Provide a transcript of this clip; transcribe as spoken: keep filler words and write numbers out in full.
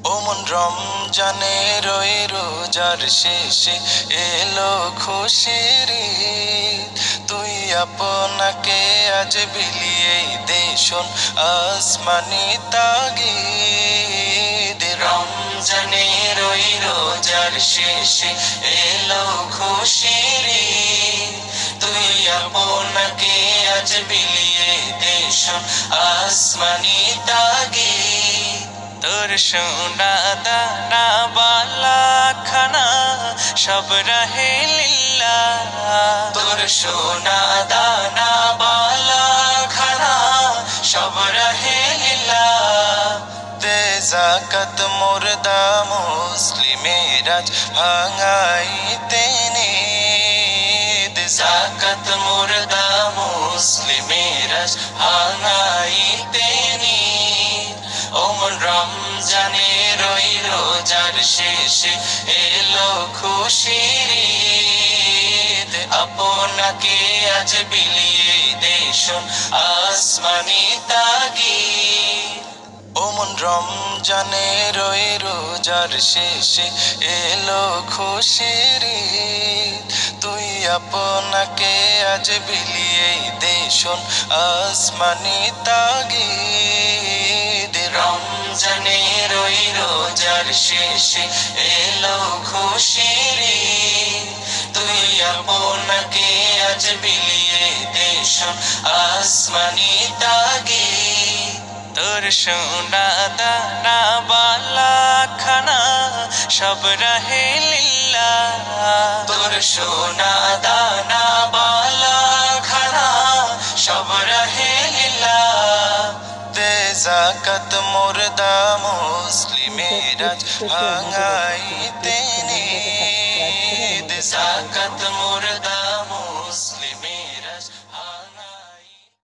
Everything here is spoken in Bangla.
ওমন রমজানের ওই রোজার শেষে এলো খুশির ঈদ। তুই আপনাকে আজ বিলিয়ে দে শোন আসমানি তাগিদ। রমজানের ওই রোজার শেষে এলো খুশির ঈদ। তুই আপনাকে আজ বিলিয়ে দে শোন আসমানি তাগিদ। তোর সোনা দানা বালা খানা সব রহে লিল্লাহ। তোর সোনা দানা বালা খানা সব রহে লিল্লাহ। দে যাকাত মুর্দা মুসলিমের আজ ভাঙাইতে নিদ। যাকাত মুর্দা মুসলিমের আজ ভাঙাইতে নিদ। ওমন রমজানের ওই রোজার শেষে এলো খুশির ঈদ। আপনাকে আজ বিলিয়ে দে শোন আসমানি তাগিদ। ওমন রমজানের ওই রোজার শেষে এলো খুশির ঈদ। তুই আপনাকে আজ বিলিয়ে দে শোন আসমানি তাগিদ। রমজানের ওই রোজার শেষে এলো খুশির ঈদ। তুই আপনাকে আজ বিলিয়ে দে শোন আসমানি তাগিদ। তোর সোনা দানা বালা খানা সব রহে লিল্লাহ। তোর সোনা দানা বালা খানা সব রহে লিল্লাহ। দে যাকাত মুর্দা মুসলিমের আজ ভাঙাইতে নিদ। যাকাত মুর্দা